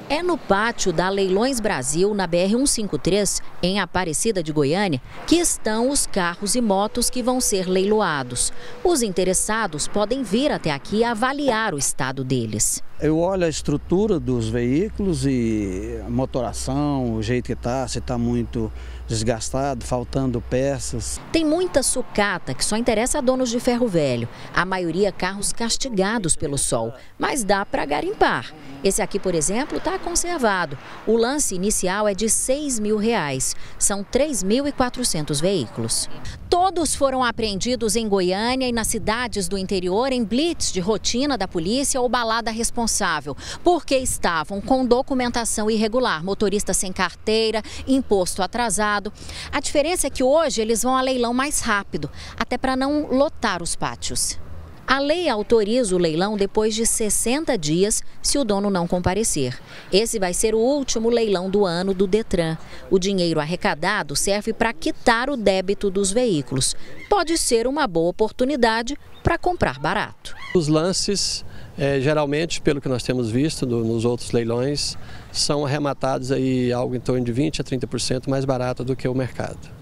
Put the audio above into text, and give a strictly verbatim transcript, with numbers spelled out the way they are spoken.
É no pátio da Leilões Brasil, na B R cento e cinquenta e três, em Aparecida de Goiânia, que estão os carros e motos que vão ser leiloados. Os interessados podem vir até aqui avaliar o estado deles. Eu olho a estrutura dos veículos e a motoração, o jeito que está, se está muito desgastado, faltando peças. Tem muita sucata que só interessa a donos de ferro velho. A maioria carros castigados pelo sol, mas dá para garimpar. Esse aqui, por exemplo, está conservado. O lance inicial é de seis mil reais. São três mil e quatrocentos veículos. Todos foram apreendidos em Goiânia e nas cidades do interior em blitz de rotina da polícia ou balada responsável, porque estavam com documentação irregular, motorista sem carteira, imposto atrasado. A diferença é que hoje eles vão a leilão mais rápido, até para não lotar os pátios. A lei autoriza o leilão depois de sessenta dias, se o dono não comparecer. Esse vai ser o último leilão do ano do Detran. O dinheiro arrecadado serve para quitar o débito dos veículos. Pode ser uma boa oportunidade para comprar barato. Os lances, é, geralmente, pelo que nós temos visto do, nos outros leilões, são arrematados aí algo em torno de vinte a trinta por cento mais barato do que o mercado.